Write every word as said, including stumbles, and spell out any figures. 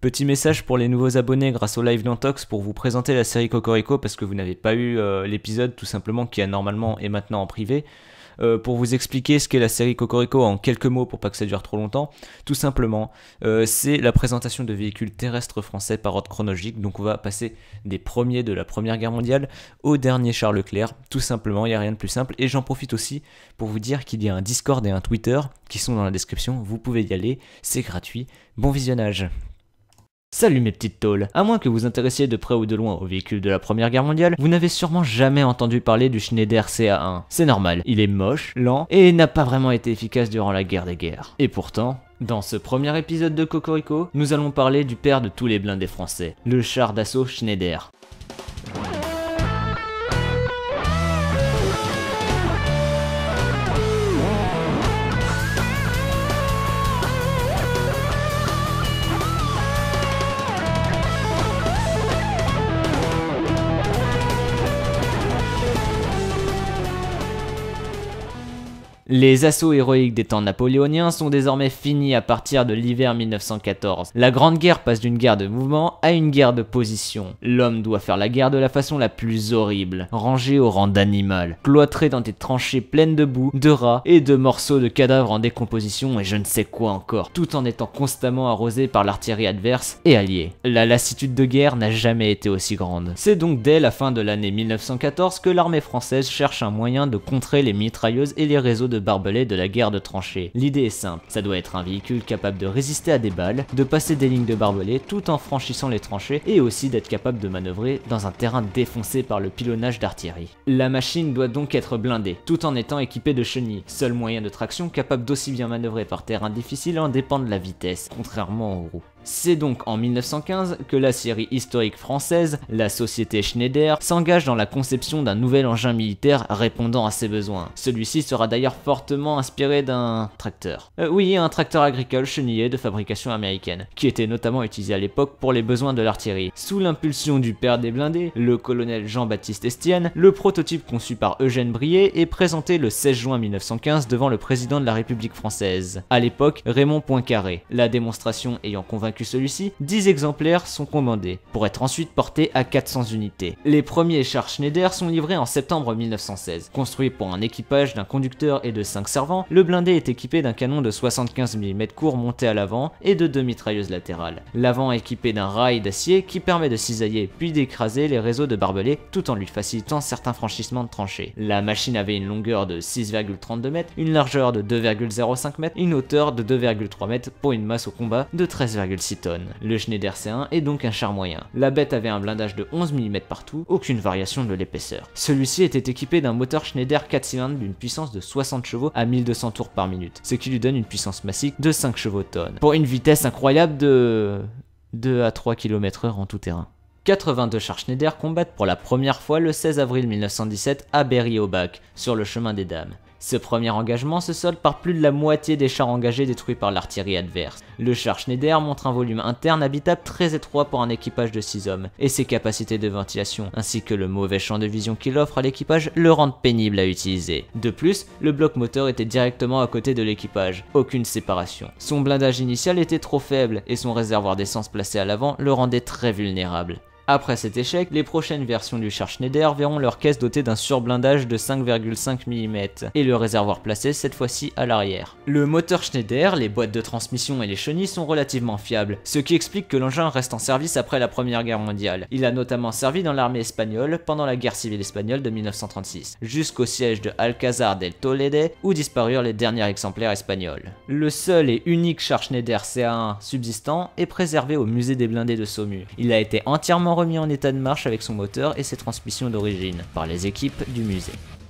Petit message pour les nouveaux abonnés grâce au live d'Antox pour vous présenter la série Cocorico parce que vous n'avez pas eu euh, l'épisode tout simplement qui a normalement et maintenant en privé. Euh, pour vous expliquer ce qu'est la série Cocorico en quelques mots pour pas que ça dure trop longtemps, tout simplement, euh, c'est la présentation de véhicules terrestres français par ordre chronologique. Donc on va passer des premiers de la Première Guerre mondiale au dernier Charles Leclerc, tout simplement, il n'y a rien de plus simple. Et j'en profite aussi pour vous dire qu'il y a un Discord et un Twitter qui sont dans la description, vous pouvez y aller, c'est gratuit, bon visionnage. Salut mes petites taules. À moins que vous intéressiez de près ou de loin aux véhicules de la Première Guerre mondiale, vous n'avez sûrement jamais entendu parler du Schneider C A un. C'est normal, il est moche, lent et n'a pas vraiment été efficace durant la guerre des guerres. Et pourtant, dans ce premier épisode de Cocorico, nous allons parler du père de tous les blindés français, le char d'assaut Schneider. Les assauts héroïques des temps napoléoniens sont désormais finis à partir de l'hiver mille neuf cent quatorze. La Grande Guerre passe d'une guerre de mouvement à une guerre de position. L'homme doit faire la guerre de la façon la plus horrible, rangé au rang d'animal, cloîtré dans des tranchées pleines de boue, de rats et de morceaux de cadavres en décomposition et je ne sais quoi encore, tout en étant constamment arrosé par l'artillerie adverse et alliée. La lassitude de guerre n'a jamais été aussi grande. C'est donc dès la fin de l'année mille neuf cent quatorze que l'armée française cherche un moyen de contrer les mitrailleuses et les réseaux de de barbelés de la guerre de tranchées. L'idée est simple, ça doit être un véhicule capable de résister à des balles, de passer des lignes de barbelés tout en franchissant les tranchées et aussi d'être capable de manœuvrer dans un terrain défoncé par le pilonnage d'artillerie. La machine doit donc être blindée, tout en étant équipée de chenilles, seul moyen de traction capable d'aussi bien manœuvrer par terrain difficile en dépend de la vitesse, contrairement aux roues. C'est donc en mille neuf cent quinze que la série historique française, la société Schneider, s'engage dans la conception d'un nouvel engin militaire répondant à ses besoins. Celui-ci sera d'ailleurs fortement inspiré d'un tracteur. Euh, oui, un tracteur agricole chenillé de fabrication américaine, qui était notamment utilisé à l'époque pour les besoins de l'artillerie. Sous l'impulsion du père des blindés, le colonel Jean-Baptiste Estienne, le prototype conçu par Eugène Brier est présenté le seize juin mille neuf cent quinze devant le président de la République française. À l'époque, Raymond Poincaré. La démonstration ayant convaincu celui-ci, dix exemplaires sont commandés, pour être ensuite portés à quatre cents unités. Les premiers chars Schneider sont livrés en septembre mille neuf cent seize. Construit pour un équipage d'un conducteur et de cinq servants, le blindé est équipé d'un canon de soixante-quinze millimètres court monté à l'avant et de deux mitrailleuses latérales. L'avant est équipé d'un rail d'acier qui permet de cisailler puis d'écraser les réseaux de barbelés tout en lui facilitant certains franchissements de tranchées. La machine avait une longueur de six virgule trente-deux mètres, une largeur de deux virgule zéro cinq mètres et une hauteur de deux virgule trois mètres pour une masse au combat de treize virgule six tonnes. Le Schneider C un est donc un char moyen. La bête avait un blindage de onze millimètres partout, aucune variation de l'épaisseur. Celui-ci était équipé d'un moteur Schneider quatre cylindres d'une puissance de soixante chevaux à mille deux cents tours par minute, ce qui lui donne une puissance massique de cinq chevaux-tonnes, pour une vitesse incroyable de deux à trois kilomètres heure en tout terrain. quatre-vingt-deux chars Schneider combattent pour la première fois le seize avril mille neuf cent dix-sept à Berry-au-Bac, sur le chemin des Dames. Ce premier engagement se solde par plus de la moitié des chars engagés détruits par l'artillerie adverse. Le char Schneider montre un volume interne habitable très étroit pour un équipage de six hommes, et ses capacités de ventilation, ainsi que le mauvais champ de vision qu'il offre à l'équipage, le rendent pénible à utiliser. De plus, le bloc moteur était directement à côté de l'équipage, aucune séparation. Son blindage initial était trop faible, et son réservoir d'essence placé à l'avant le rendait très vulnérable. Après cet échec, les prochaines versions du char Schneider verront leur caisse dotée d'un surblindage de cinq virgule cinq millimètres et le réservoir placé cette fois-ci à l'arrière. Le moteur Schneider, les boîtes de transmission et les chenilles sont relativement fiables, ce qui explique que l'engin reste en service après la Première Guerre mondiale. Il a notamment servi dans l'armée espagnole pendant la guerre civile espagnole de mille neuf cent trente-six, jusqu'au siège de Alcázar del Tolede où disparurent les derniers exemplaires espagnols. Le seul et unique char Schneider C A un subsistant est préservé au musée des blindés de Saumur. Il a été entièrement remis en état de marche avec son moteur et ses transmissions d'origine par les équipes du musée.